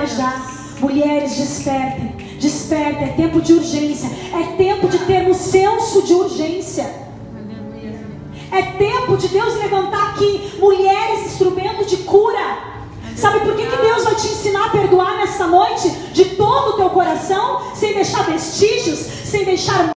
ajudar. Mulheres, despertem, despertem, é tempo de urgência, é tempo de termos senso de urgência. É tempo de Deus levantar aqui mulheres instrumento de cura. Sabe por que Deus vai te ensinar a perdoar nessa noite? De todo o teu coração, sem deixar vestígios, sem deixar